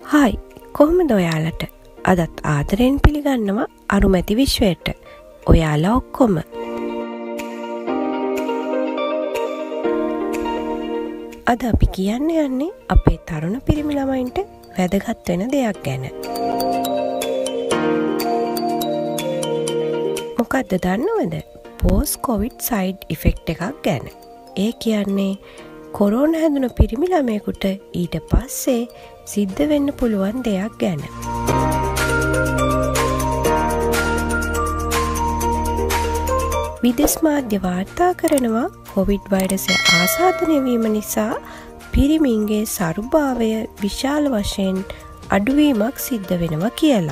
Hi කොහොමද ඔයාලට? අදත් ආදරයෙන් පිළිගන්නවා අරුමැති විශ්වයට. ඔයාලා ඔක්කොම. අද අපි කියන්න යන්නේ අපේ තරුණ පිරිමි ළමයින්ට වැදගත් වෙන දෙයක් ගැන. මොකක්ද දන්නවද? පෝස්ට් කොවිඩ් සයිඩ් ඉෆෙක්ට් එකක් ගැන. ඒ කියන්නේ කොරෝනා හැදුන පිරිමි ළමයෙකුට ඊට පස්සේ සිද්ධ වෙන්න පුළුවන් දෙයක් ගැන. විදෙස් මාධ්‍ය වාර්තා කරනවා කොවිඩ් වෛරසය ආසාදනය වීම නිසා පිරිමින්ගේ සරුභාවය විශාල වශයෙන් අඩුවීමක් සිද්ධ වෙනවා කියලා.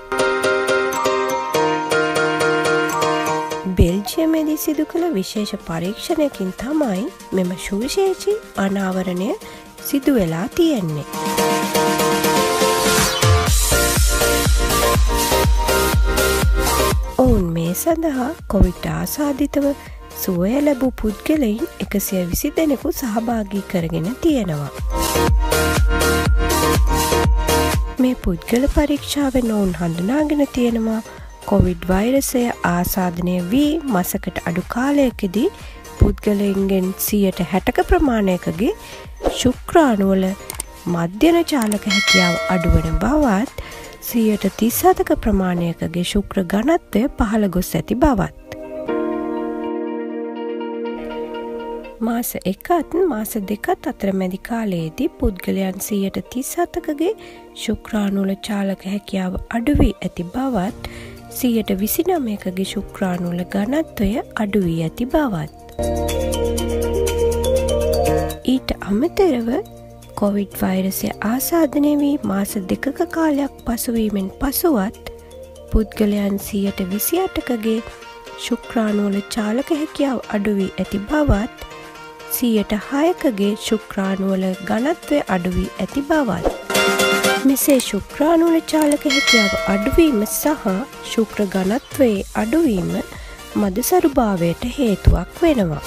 බෙල්ජියමේදී සිදු කළ විශේෂ පරීක්ෂණයකින් තමයි මෙම සුවිශේෂී අනාවරණය සිදු වෙලා තියෙන්නේ. ඔවුන් මේ සඳහා කොවිඩ් ආසාදිතව සුවය ලැබූ පුද්ගලයින් 120 දෙනෙකු සහභාගී කරගෙන තියෙනවා. මේ පුද්ගල පරීක්ෂාවෙන් ඔවුන් හඳුනාගෙන තියෙනවා කොවිඩ් වෛරසය ආසාදනය වී මසකට අඩු කාලයකදී පුද්ගලයින්ගෙන් 60% ප්‍රමාණයකගේ ශුක්‍රාණුවල මධ්‍යන චාලක හැකියාව අඩුවන බවත් 37% ප්‍රමාණයකගේ ශුක්‍ර ඝනත්වය පහළ ගොස් ඇති බවත්. මාස 1ත් මාස 2ත් අතරමැදි කාලයේදී පුද්ගලයන් 37%කගේ ශුක්‍රාණුවල චාලක හැකියාව අඩු වී ඇති බවත් 29%කගේ ශුක්‍රාණුවල ඝනත්වය අඩු වී ඇති බවත්. ඊට අමතරව කොවිඩ් වෛරසය ආසාදනය වී මාස 2ක කාලයක් පසුවීමෙන් පසුවත් පුද්ගලයන් 28%කගේ ශුක්‍රාණුවල චාලක හැකියාව අඩු වී ඇති බවත් 6%කගේ ශුක්‍රාණුවල ඝනත්වය අඩු වී ඇති බවත්. මෙසේ ශුක්‍රාණුවල චාලක හැකියාව අඩුවීම සහ ශුක්‍ර ඝනත්වයේ අඩුවීම මදසරුභාවයට හේතුවක් වෙනවා.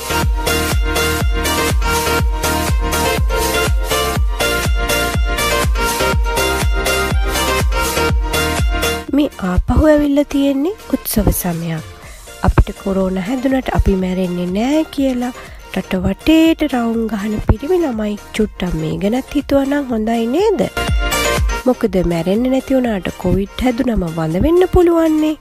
මේ ආපහු ඇවිල්ලා තියෙන්නේ උත්සව සමයක්. අපිට කොරෝනා හැදුනට අපි මැරෙන්නේ නැහැ කියලා රට වටේට රවුම් ගහන පිරිමි ළමයි චුට්ටක් මේ ගැනත් හිතුවා නම් හොඳයි නේද? මොකද මැරෙන්නේ නැති වුණාට කොවිඩ් හැදුනම වඳ වෙන්න පුළුවන්නේ.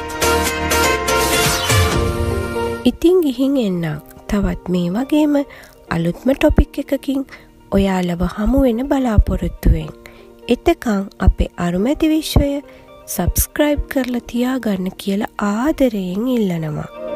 ඉතින් ගිහින් එන්නම් තවත් මේ වගේම අලුත්ම ටොපික් එකකින් ඔයාලව හමු වෙන බලාපොරොත්තු වෙන්. එතකන් අපේ අරුමැති විශ්වය සබ්ස්ක්‍රයිබ් කරලා තියාගන්න කියලා ආදරයෙන් ඉල්ලනවා.